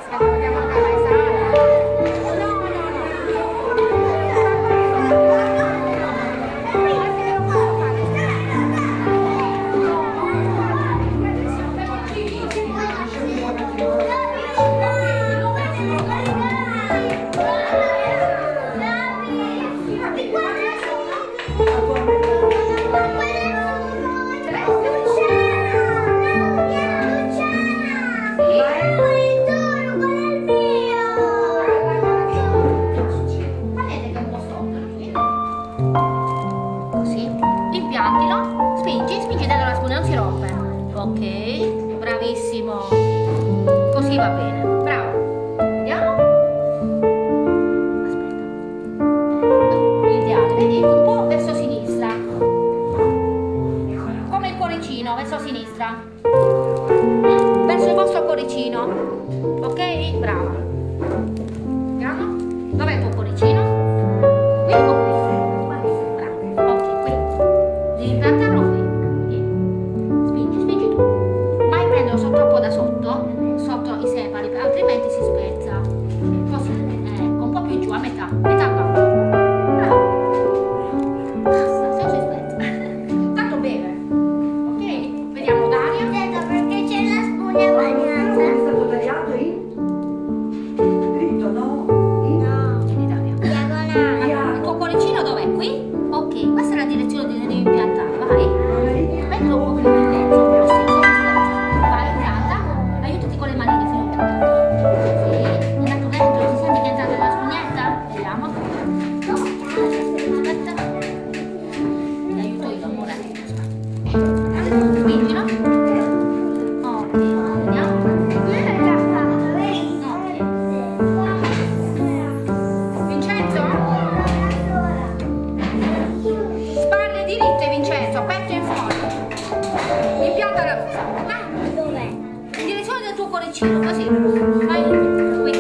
Ok, bravissimo. Così va bene, bravo. Vediamo. Aspetta. L'ideale, vedi, un po' verso sinistra. Come il cuoricino, verso sinistra. Verso il vostro cuoricino. Ok? Brava. Vediamo. Dov'è il tuo cuoricino? Qui o qui? Bravo. Ok, qui. Devi impiantarlo qui. So troppo da sotto i sepali, altrimenti si spezza. Così, ecco, un po' più giù, a metà qua. Bravo. Basta, se no si spezza. Tanto beve. Ok? Vediamo Daria. Perché c'è la spugna bagnata. È stato tagliato in dritto, no? No. Vedi Daria. Diagonale. Il tuo cuoricino dov'è? Qui? Ok, questa è la direzione dove devi impiantare, vai. Mettilo un po' più in mezzo. Con le manine fino in fondo. Sì, intanto dentro, si sente che è entrata la spugnetta? Vediamo. Aspetta. Ti aiuto io, amore. Spingilo. Ok, vediamo. Vincenzo? Spalle diritte, Vincenzo, petto in fondo. Impianta la rusa. Del tuo cuoricino, così. Vai qui.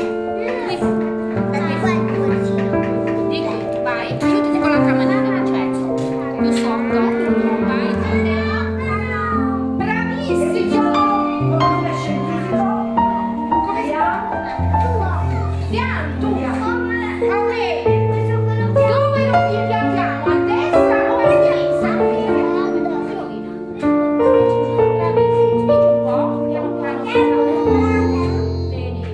Di qui, vai. Aiutati con l'altra manina, Vincenzo. Più sotto. Vai. Bravissimo. Come scientifico? Come si chiama? Diana, tu. Ok. Dove lo impiantiamo? A destra o a sinistra? Bravissimo. Spingi un po'. Vediamo piano. Vedi.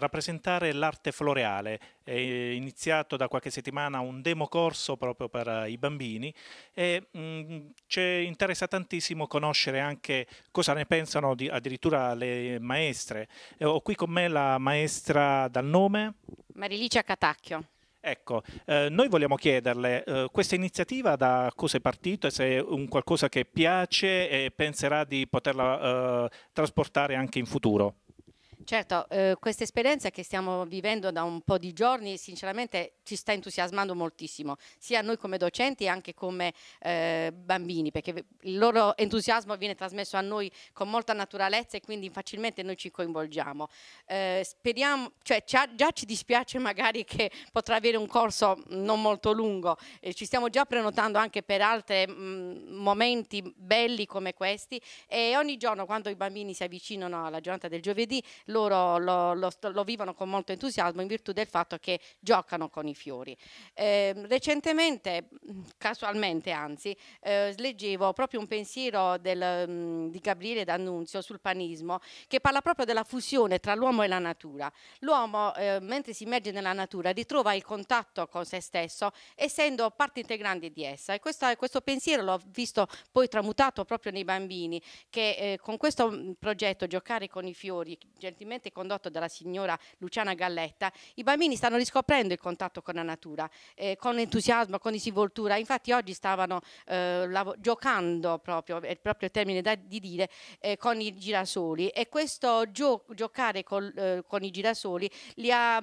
rappresentare l'arte floreale. È iniziato da qualche settimana un demo corso proprio per i bambini e ci interessa tantissimo conoscere anche cosa ne pensano addirittura le maestre. Ho qui con me la maestra dal nome Marilicia Catacchio. Ecco, noi vogliamo chiederle, questa iniziativa da cosa è partita e se è un qualcosa che piace e penserà di poterla trasportare anche in futuro. Certo, questa esperienza che stiamo vivendo da un po' di giorni sinceramente ci sta entusiasmando moltissimo, sia noi come docenti anche come bambini, perché il loro entusiasmo viene trasmesso a noi con molta naturalezza e quindi facilmente noi ci coinvolgiamo. Speriamo, cioè già ci dispiace magari che potrà avere un corso non molto lungo, ci stiamo già prenotando anche per altri momenti belli come questi e ogni giorno quando i bambini si avvicinano alla giornata del giovedì loro lo vivono con molto entusiasmo in virtù del fatto che giocano con i fiori. Recentemente, casualmente anzi, leggevo proprio un pensiero di Gabriele D'Annunzio sul panismo che parla proprio della fusione tra l'uomo e la natura. L'uomo, mentre si immerge nella natura, ritrova il contatto con se stesso essendo parte integrante di essa e questo pensiero l'ho visto poi tramutato proprio nei bambini che con questo progetto Giocare con i fiori, gentilmente condotto dalla signora Luciana Galletta, i bambini stanno riscoprendo il contatto con la natura con entusiasmo, con disinvoltura. Infatti oggi stavano giocando proprio, è proprio il termine di dire, con i girasoli e questo giocare con i girasoli li ha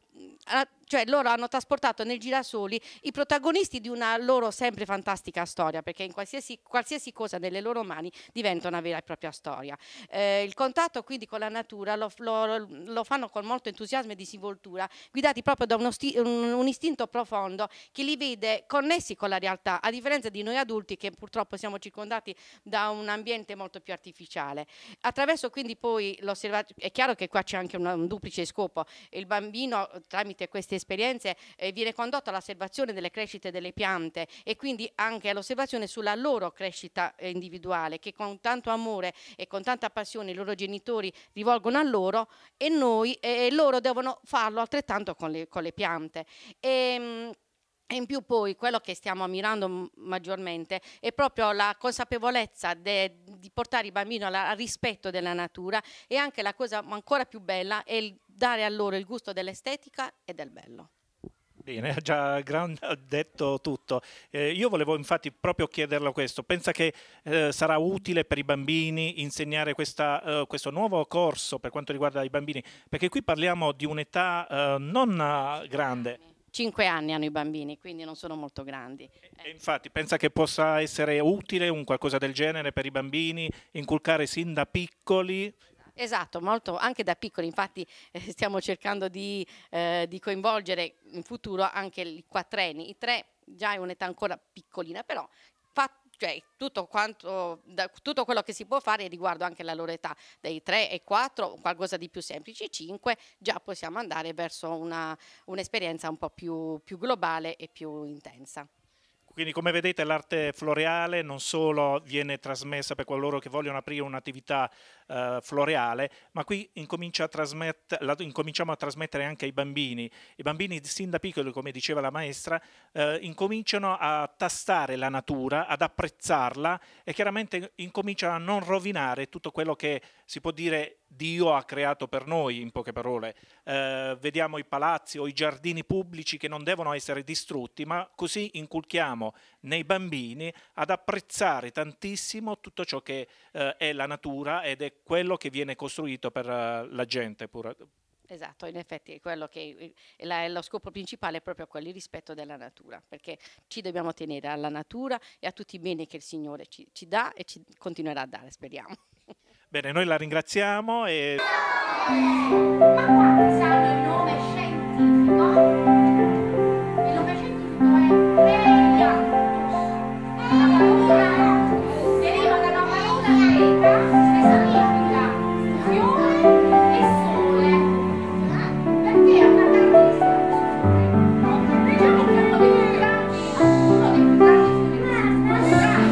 cioè loro hanno trasportato nel girasoli i protagonisti di una loro sempre fantastica storia, perché in qualsiasi cosa nelle loro mani diventa una vera e propria storia. Il contatto quindi con la natura lo fanno con molto entusiasmo e disinvoltura, guidati proprio da un istinto profondo che li vede connessi con la realtà, a differenza di noi adulti che purtroppo siamo circondati da un ambiente molto più artificiale. Attraverso quindi poi l'osservazione, è chiaro che qua c'è anche un duplice scopo, il bambino tramite queste esperienze viene condotto all'osservazione delle crescite delle piante e quindi anche all'osservazione sulla loro crescita individuale che con tanto amore e con tanta passione i loro genitori rivolgono a loro e loro devono farlo altrettanto con le piante. E in più poi quello che stiamo ammirando maggiormente è proprio la consapevolezza di portare i bambini al rispetto della natura e anche la cosa ancora più bella è dare a loro il gusto dell'estetica e del bello. Bene, ha già detto tutto. Io volevo infatti proprio chiederle questo. Pensa che sarà utile per i bambini insegnare questo nuovo corso per quanto riguarda i bambini? Perché qui parliamo di un'età non grande. 5 anni hanno i bambini, quindi non sono molto grandi. E infatti pensa che possa essere utile un qualcosa del genere per i bambini, inculcare sin da piccoli? Esatto, molto, anche da piccoli, infatti stiamo cercando di coinvolgere in futuro anche i quattrenni, i 3 già è un'età ancora piccolina, però cioè, tutto quello che si può fare riguardo anche la loro età, dai 3 ai 4, qualcosa di più semplice, 5, già possiamo andare verso un'esperienza un po' più globale e più intensa. Quindi come vedete l'arte floreale non solo viene trasmessa per coloro che vogliono aprire un'attività floreale, ma qui incominciamo a trasmettere anche ai bambini. I bambini sin da piccoli, come diceva la maestra, incominciano a tastare la natura, ad apprezzarla e chiaramente incominciano a non rovinare tutto quello che si può dire Dio ha creato per noi, in poche parole. Vediamo i palazzi o i giardini pubblici che non devono essere distrutti, ma così inculchiamo nei bambini ad apprezzare tantissimo tutto ciò che è la natura ed è quello che viene costruito per la gente pure. Esatto, in effetti è quello che è lo scopo principale è proprio quello, il rispetto della natura, perché ci dobbiamo tenere alla natura e a tutti i beni che il Signore ci dà e ci continuerà a dare, speriamo. Bene, noi la ringraziamo e... Ma quanti sanno il nome scientifico? Il nome scientifico è Helianthus. La parola deriva da una parola greca che significa fiore e sole. Perché è una caratteristica di diciamo che è uno dei più grandi fiori naturali.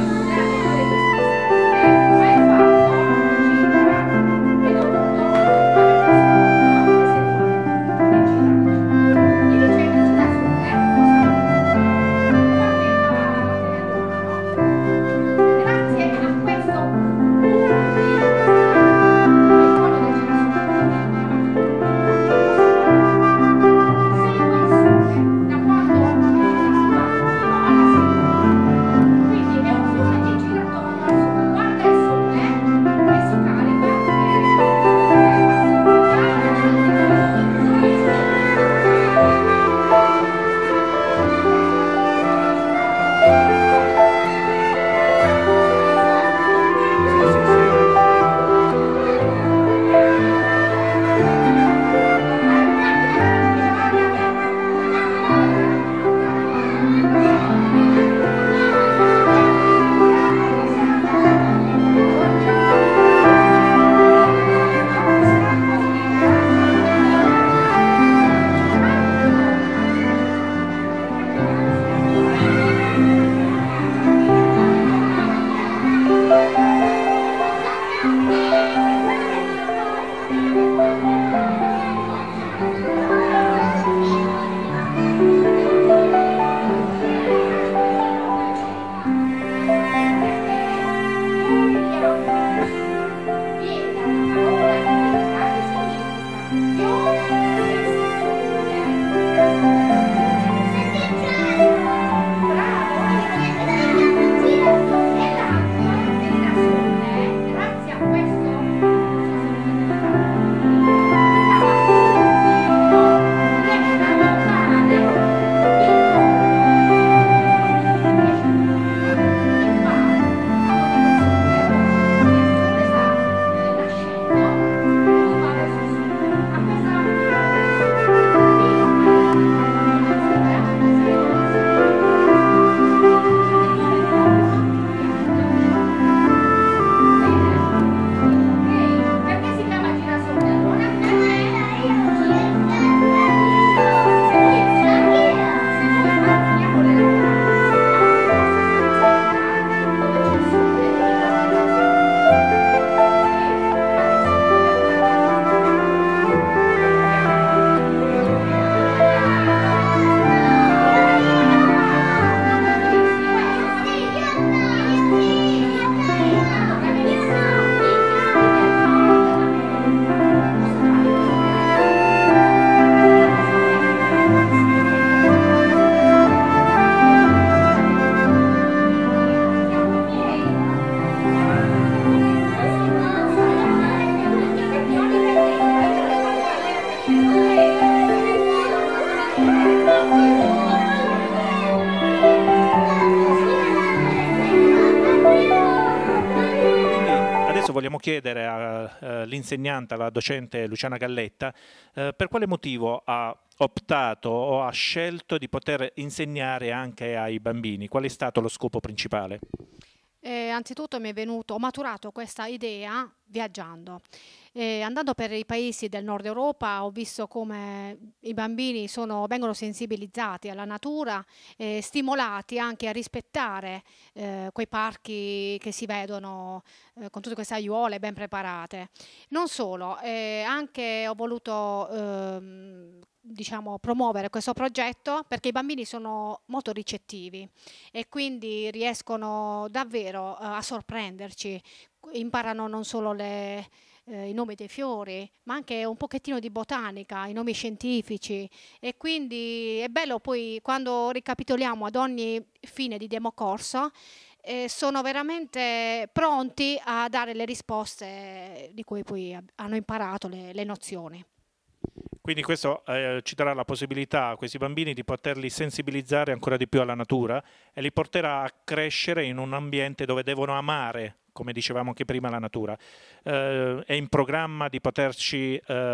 Adesso vogliamo chiedere all'insegnante, alla docente Luciana Galletta, per quale motivo ha optato o ha scelto di poter insegnare anche ai bambini? Qual è stato lo scopo principale? Anzitutto ho maturato questa idea viaggiando. Andando per i paesi del nord Europa ho visto come i bambini vengono sensibilizzati alla natura, stimolati anche a rispettare quei parchi che si vedono con tutte queste aiuole ben preparate. Non solo, anche ho voluto diciamo, promuovere questo progetto perché i bambini sono molto ricettivi e quindi riescono davvero a sorprenderci, imparano non solo i nomi dei fiori, ma anche un pochettino di botanica, i nomi scientifici, e quindi è bello poi quando ricapitoliamo ad ogni fine di democorso, sono veramente pronti a dare le risposte di cui poi hanno imparato le nozioni. Quindi questo ci darà la possibilità a questi bambini di poterli sensibilizzare ancora di più alla natura e li porterà a crescere in un ambiente dove devono amare, come dicevamo anche prima, la natura. È in programma di potersi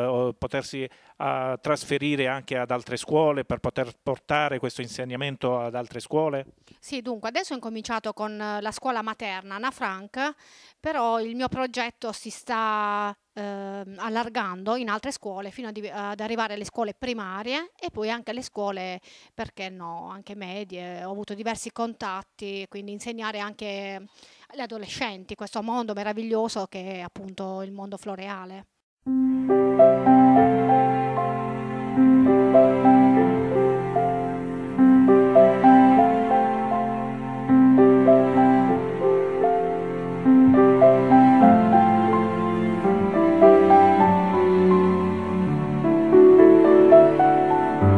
trasferire anche ad altre scuole per poter portare questo insegnamento ad altre scuole? Sì, dunque adesso ho incominciato con la scuola materna Anna Frank, però il mio progetto si sta allargando in altre scuole fino ad arrivare alle scuole primarie e poi anche alle scuole, perché no, anche medie. Ho avuto diversi contatti, quindi insegnare anche agli adolescenti questo mondo meraviglioso che è appunto il mondo floreale.